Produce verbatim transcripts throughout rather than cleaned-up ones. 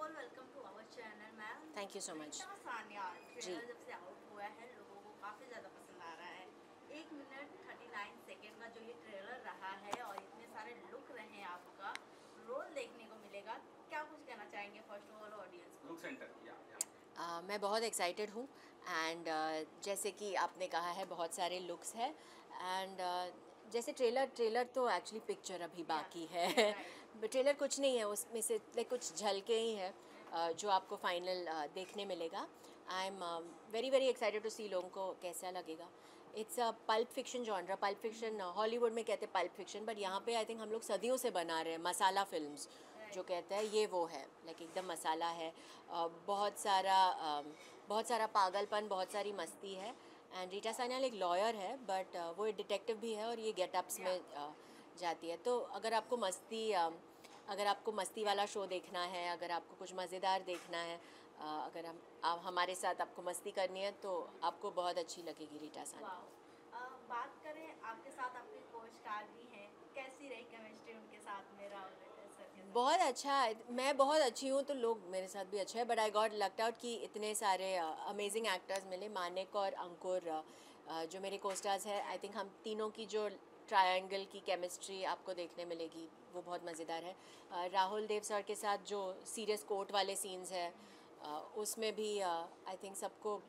All welcome to our channel ma'am. Thank you so much. Rita Sanyal ji trailer जब से out हुआ है लोगों को काफ़ी ज़्यादा पसंद आ रहा है। एक मिनट थर्टी नाइन सेकेंड का जो ये ट्रेलर रहा है और इतने सारे लुक रहे हैं, आपका रोल देखने को मिलेगा, क्या कुछ कहना चाहेंगे फर्स्ट ऑफ ऑल ऑडियंस को? लुक सेंटर या या Uh, मैं बहुत एक्साइटेड हूँ एंड uh, जैसे कि आपने कहा है बहुत सारे लुक्स हैं एंड uh, जैसे ट्रेलर ट्रेलर तो एक्चुअली पिक्चर अभी बाकी है ट्रेलर कुछ नहीं है उसमें से लाइक कुछ झलके ही है uh, जो आपको फाइनल uh, देखने मिलेगा। I am very very excited to see लोगों को कैसा लगेगा। It's a pulp fiction genre. Pulp fiction Hollywood में कहते हैं पल्प फिक्शन, बट यहाँ पे आई थिंक हम लोग सदियों से बना रहे हैं मसाला फिल्म्स जो कहते हैं, ये वो है लाइक एकदम मसाला है। अ, बहुत सारा अ, बहुत सारा पागलपन, बहुत सारी मस्ती है। एंड रीटा सान्याल एक लॉयर है बट वो एक डिटेक्टिव भी है और ये गेटअप्स में अ, जाती है। तो अगर आपको मस्ती अ, अगर आपको मस्ती वाला शो देखना है, अगर आपको कुछ मज़ेदार देखना है, अ, अगर हम आप हमारे साथ आपको मस्ती करनी है तो आपको बहुत अच्छी लगेगी रीटा सान्याल। वाओ। अ, बात करें आपके साथ आपके कोच स्टार भी हैं, कैसी रही केमिस्ट्री उनके साथ में राहुल सर के साथ? बहुत अच्छा है। मैं बहुत अच्छी हूँ तो लोग मेरे साथ भी अच्छे हैं, but I got lucked out कि इतने सारे अमेजिंग एक्टर्स मिले। मानिक और अंकुर uh, uh, जो मेरे कोस्टार्स हैं, आई थिंक हम तीनों की जो ट्रायंगल की केमिस्ट्री आपको देखने मिलेगी वो बहुत मज़ेदार है। uh, राहुल देव सर के साथ जो सीरियस कोर्ट वाले सीन्स हैं uh, उसमें भी आई थिंक सबको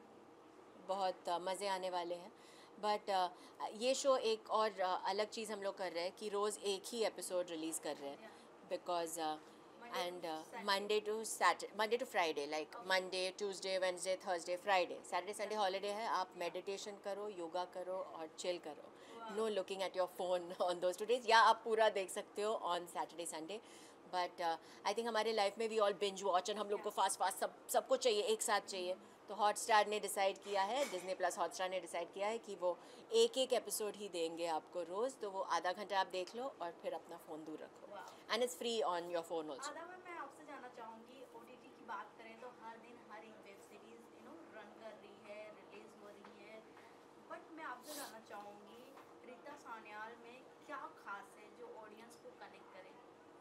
बहुत uh, मज़े आने वाले हैं। बट uh, ये शो एक और uh, अलग चीज़ हम लोग कर रहे हैं कि रोज़ एक ही एपिसोड रिलीज़ कर रहे हैं because uh, and uh, Monday to Saturday, Monday to Friday, like Monday, Tuesday, Wednesday, Thursday, Friday, Saturday, Sunday holiday है। आप मेडिटेशन करो, योगा करो और चिल करो। No looking at your phone on those two days, या आप पूरा देख सकते हो on Saturday Sunday. But I think हमारे लाइफ में भी ऑल बिंज वॉच एंड हम लोग को फास्ट फास्ट सब सबको चाहिए, एक साथ चाहिए। तो हॉटस्टार ने डिसाइड किया है, डिज्नी प्लस हॉटस्टार ने डिसाइड किया है कि वो एक एक एपिसोड ही देंगे आपको रोज़। तो वो आधा घंटा आप देख लो और फिर अपना फ़ोन दूर रखो। And it's free on your phone also. Adah ma'am, मैं आपसे जानना चाहूँगी, ओटीटी की बात करें तो हर दिन हर एक web series you know run कर रही है, रिलीज हो रही है, बट मैं आपसे जानना चाहूँगी रीता सान्याल में क्या खास है जो ऑडियंस को कनेक्ट करे?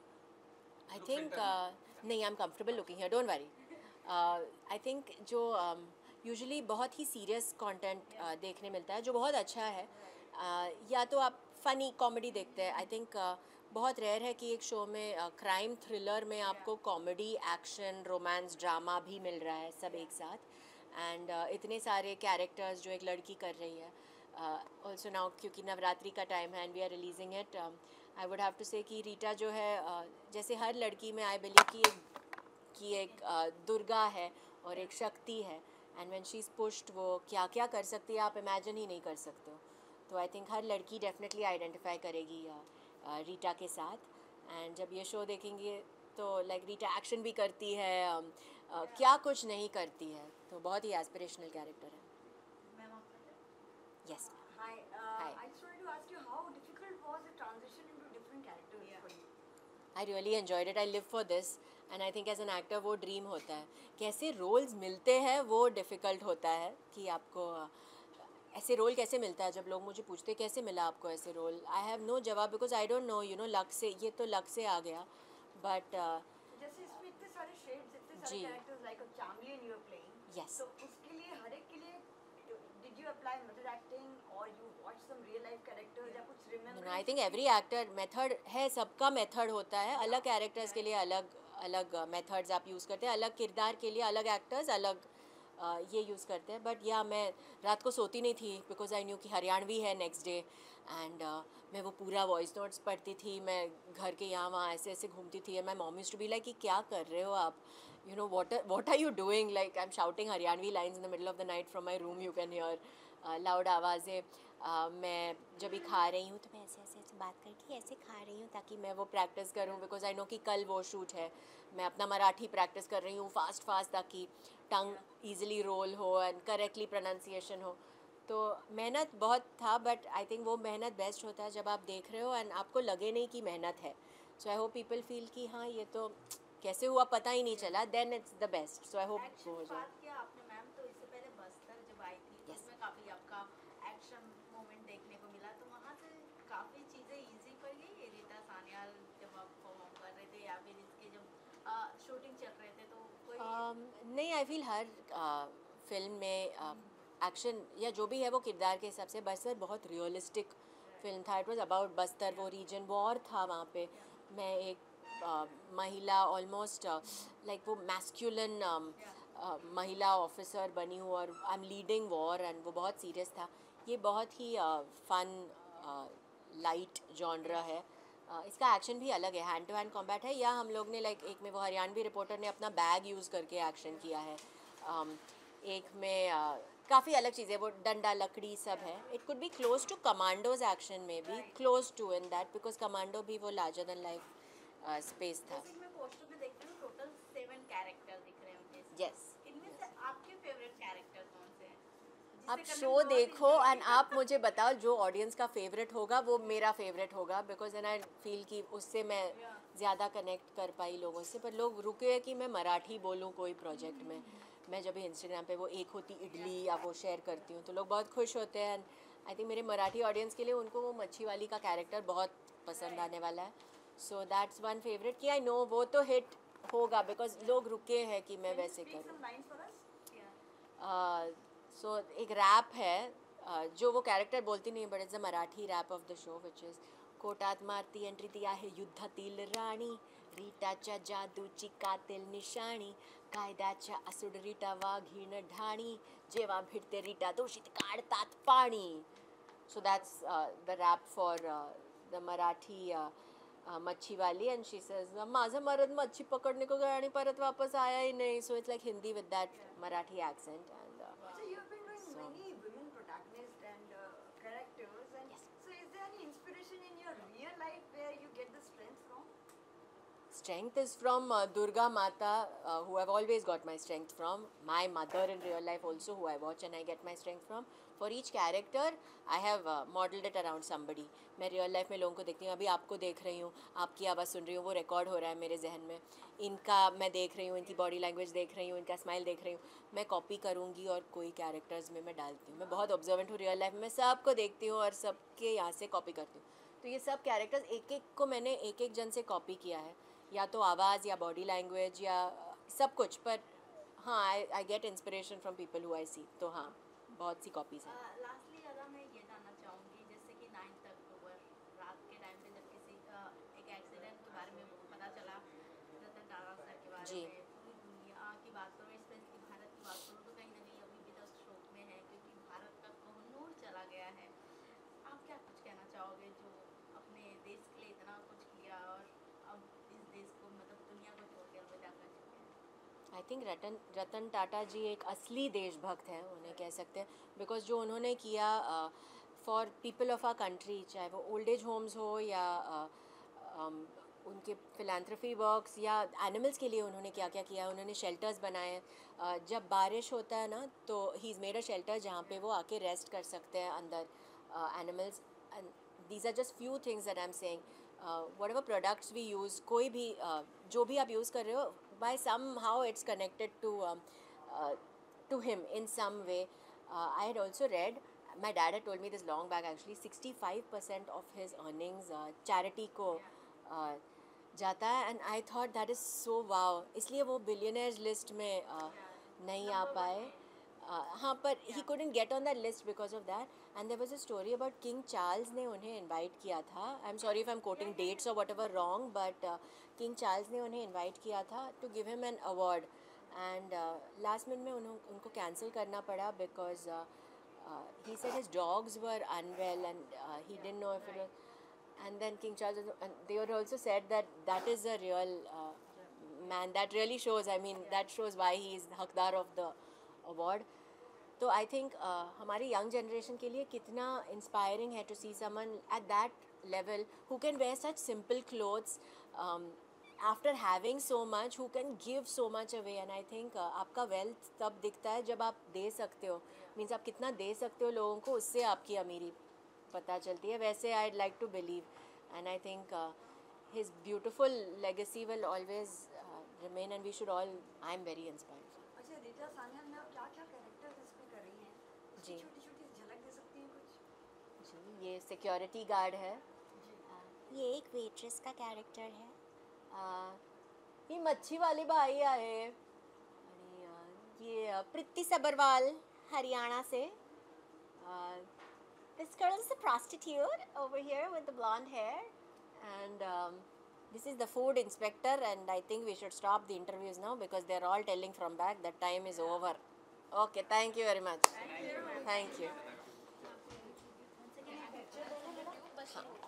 आई लुक थिंक सेंटर नहीं, I am comfortable looking here, don't worry. I think जो यूजुअली um, बहुत ही सीरियस कंटेंट uh, देखने मिलता है जो बहुत अच्छा है, uh, या तो आप फ़नी कॉमेडी देखते हैं। आई थिंक uh, बहुत रेयर है कि एक शो में क्राइम uh, थ्रिलर में आपको कॉमेडी, एक्शन, रोमांस, ड्रामा भी मिल रहा है सब एक साथ। एंड uh, इतने सारे कैरेक्टर्स जो एक लड़की कर रही है। ऑल्सो नाउ क्योंकि नवरात्रि का टाइम है and we are releasing it, I would have to say कि रीटा जो है, uh, जैसे हर लड़की में आई बिलीव कि एक कि एक uh, दुर्गा है और एक शक्ति है। And when she is pushed वो क्या क्या कर सकती है आप इमेजिन ही नहीं कर सकते हो। तो आई थिंक हर लड़की डेफिनेटली आइडेंटिफाई करेगी uh, uh, रीटा के साथ। एंड जब ये शो देखेंगे तो लाइक रीटा एक्शन भी करती है, um, uh, क्या कुछ नहीं करती है। तो बहुत ही एस्पिरेशनल कैरेक्टर है। मैम आपका? Yes. Hi, uh, Hi. I just wanted to ask you how difficult was the transition into different characters Yeah. for you? I really enjoyed it. I live for this and I think as an actor वो dream होता है। कैसे roles मिलते हैं वो difficult होता है कि आपको uh, ऐसे रोल कैसे मिलता है। जब लोग मुझे पूछते हैं कैसे मिला आपको ऐसे रोल, आई हैव नो जवाब because I don't know, you know luck से, ये तो लक से आ गया। बट जैसे इसमें इतने सारे शेड्स, इतने सारे जी। Characters like a chameleon you are playing. Yes. तो उसके लिए हर एक के लिए did you apply method acting or you watch some real life characters या कुछ remember? I think every actor method है, सबका मेथड होता है। अलग कैरेक्टर्स के लिए अलग अलग मेथड्स आप यूज़ करते हैं, अलग किरदार के लिए अलग एक्टर्स अलग uh, ये यूज़ करते हैं। बट या मैं रात को सोती नहीं थी बिकॉज आई न्यू कि हरियाणवी है नेक्स्ट डे। एंड मैं वो पूरा वॉइस नोट्स पढ़ती थी, मैं घर के यहाँ वहाँ ऐसे ऐसे घूमती थी। My mom used to be like कि क्या कर रहे हो आप, you know what what are you doing, like I am shouting Haryanvi lines in the middle of the night from my room, you can hear loud आवाज़ें। Uh, मैं जब भी खा रही हूँ तो मैं ऐसे ऐसे ऐसे बात करके ऐसे खा रही हूँ ताकि मैं वो प्रैक्टिस करूँ बिकॉज आई नो कि कल वो शूट है। मैं अपना मराठी प्रैक्टिस कर रही हूँ फास्ट फास्ट ताकि टंग ईजिली रोल हो एंड करेक्टली प्रोनाउंसिएशन हो। तो मेहनत बहुत था, बट आई थिंक वो मेहनत बेस्ट होता है जब आप देख रहे हो एंड आपको लगे नहीं कि मेहनत है। So I hope people feel कि हाँ ये तो कैसे हुआ पता ही नहीं चला, then it's the best. So I hope action वो हो की जाए। बात किया आपने मैम, तो इससे पहले बस्तर जब आई थी तो Yes. उसमें काफ़ी आपका एक्शन मोमेंट देखने को मिला, तो वहाँ से काफ़ी चीज़ें इजी पड़ गई है रीता सान्याल जब आप परफॉर्म कर रहे थे या फिर इसके जब शूटिंग चल रहे थे तो um, नहीं, आई फील हर फिल्म में एक्शन या जो भी है वो किरदार के हिसाब से। बस्तर बहुत रियलिस्टिक फिल्म था। इट वाज अबाउट बस्तर, वो रीजन वॉर था वहाँ पे। मैं एक uh, महिला ऑलमोस्ट लाइक वो मैस्कुलिन महिला ऑफिसर बनी हूँ और I am leading war, and वो बहुत सीरियस था। ये बहुत ही फन लाइट जॉनरा है। Uh, इसका एक्शन भी अलग है, हैंड टू हैंड कॉम्बैट है, या हम लोग ने लाइक एक में वो हरियाणवी रिपोर्टर ने अपना बैग यूज़ करके एक्शन किया है। um, एक में uh, काफ़ी अलग चीज़ें, वो डंडा लकड़ी सब है। It could be close to commandos action में भी, close to in that, because commando भी वो लार्जर देन लाइफ स्पेस था। जैसे कि मैं पोस्टर में देख रही हूँ टोटल सेवन कैरेक्टर दिख रहे हैं मुझे। यस, इनमें से आपके फेवरेट कैरेक्टर कौन से हैं? आप जिसे करने शो में बहुत देखो enjoy एंड आप मुझे बताओ जो ऑडियंस का फेवरेट होगा वो मेरा फेवरेट होगा, बिकॉज एन आई फील कि उससे मैं ज़्यादा कनेक्ट कर पाई लोगों से। पर लोग रुके हैं कि मैं मराठी बोलूँ कोई प्रोजेक्ट में। मैं जब भी इंस्टाग्राम पे वो एक होती इडली या वो शेयर करती हूँ तो लोग बहुत खुश होते हैं। एंड आई थिंक मेरे मराठी ऑडियंस के लिए उनको वो मच्छी वाली का कैरेक्टर बहुत पसंद आने वाला है। सो दैट्स वन फेवरेट कि आई नो वो तो हिट होगा, बिकॉज लोग रुके हैं कि मैं वैसे Speak करूँ। some lines for us. So uh, so, एक रैप है uh, जो वो कैरेक्टर बोलती नहीं, but it's a Marathi rap of the show which is कोटात मारती एंट्री ती आहे युद्धातील राणी, रीटाच्या जादूची कातेल निशाणी, कायद्याच्या आसूड रीटा वाघीण ढाणी, जेव्हा भिडते रीटा दूषित काढतात पाणी. So that's uh, the rap for uh, the Marathi uh, uh, मच्छी वाली, and she says माझा मर्द मच्छी पकड़ने को गया आणि परत वापस आया ही नहीं. So it's like Hindi with that Marathi accent. And uh, So you've been doing So- many women protagonists and uh, characters, and Yes. so is there any inspiration in your real life where you get the strength from? strength is from uh, Durga Mata, uh, who I've always got my strength from. My mother in real life also, who I watch and I get my strength from. For each character, I have uh, modeled it around somebody. मैं real life में लोगों को देखती हूँ, अभी आपको देख रही हूँ, आपकी आवाज़ सुन रही हूँ, वो रिकॉर्ड हो रहा है मेरे जहन में। इनका मैं देख रही हूँ, इनकी बॉडी लैंग्वेज देख रही हूँ, इनका स्माइल देख रही हूँ, मैं कॉपी करूँगी और कोई कैरेक्टर्स में मैं डालती हूँ। मैं बहुत ऑब्जर्वेंट हूँ रियल लाइफ में, मैं सबको देखती हूँ और सबके यहाँ से कॉपी करती हूँ। तो ये सब कैरेक्टर्स एक एक को मैंने एक एक जन से कॉपी किया है, या तो आवाज़ या बॉडी लैंग्वेज या सब कुछ। पर हाँ, I I get inspiration from people who I see. तो हाँ, बहुत सी कॉपीज़ हैं। लास्टली दादा मैं ये जानना चाहूँगी, जैसे कि नाइन्थ अक्टूबर रात के टाइम पे जब किसी का एक एक्सीडेंट के बारे में पता चला, रतन टाटा सर के बारे जी। में, पूरी दुनिया की बात करो, स्पेशली भारत की बात करो, तो कहीं ना कहीं अभी भी दस शोक में है, क्योंकि भारत का कोहिनूर चला गया है। आप क्या कुछ कहना चाहोगे जो अपने देश के लिए इतना कुछ किया और अब इस देश को मतलब दुनिया को छोड़ के अलविदा कर चुके हैं? आई थिंक रतन रतन टाटा जी एक असली देशभक्त हैं, उन्हें कह सकते हैं, बिकॉज जो उन्होंने किया for people of our country, चाहे वो ओल्ड एज होम्स हो या uh, um, उनके फिलैंथ्रफी वर्क्स या एनिमल्स के लिए उन्होंने क्या क्या किया। उन्होंने शेल्टर्स बनाए। uh, जब बारिश होता है ना तो he is made a shelter जहाँ पे वो आके रेस्ट कर सकते हैं अंदर animals. And these are just few things that I am saying. Whatever products we use, कोई भी uh, जो भी आप यूज़ कर रहे हो, by somehow it's connected to um, uh, to him in some way. uh, I had also read, my dad had told me this long back actually, sixty-five percent of his earnings uh, charity को uh, जाता है, and I thought that is so wow. इसलिए वो billionaires list में uh, नहीं आ पाए। uh, हाँ, पर he couldn't get on that list because of that. And there was a story about King Charles ने उन्हें invite किया था। I'm sorry if I'm quoting dates or whatever wrong, but uh, King Charles ने उन्हें invite किया था to give him an award. And uh, last minute में उन्हों उनको cancel करना पड़ा because uh, uh, he said his dogs were unwell and uh, he didn't know if it was. And then King Charles, and they were also said that that is a real uh, man. That really shows, I mean, that shows why he is हकदार of the award. तो I think हमारी young generation के लिए कितना inspiring है to see someone at that level who can wear such simple clothes after having so much, who can give so much away. And I think आपका wealth तब दिखता है जब आप दे सकते हो, मीन्स आप कितना दे सकते हो लोगों को, उससे आपकी अमीरी पता चलती है। वैसे I like to believe, and I think his beautiful legacy will always remain, and we should all, I am very inspired. अच्छा रीटा सान्याल में आप क्या क्या कैरेक्टर्स इसमें कर रही हैं? जी। छोटी छोटी झलक दे सकती हैं कुछ? जी, ये सिक्योरिटी गार्ड है। जी। ये एक वेट्रेस का कैरेक्टर है। आ, ये मच्छी वाले भाई आए, ये uh, प्रीति सबरवाल हरियाणा से. Uh, this girl is a prostitute over here with the blonde hair, and um, this is the food inspector, and I think we should stop the interviews now because they're all telling from back that time is over. Okay, thank you very much. Thank you. Thank you.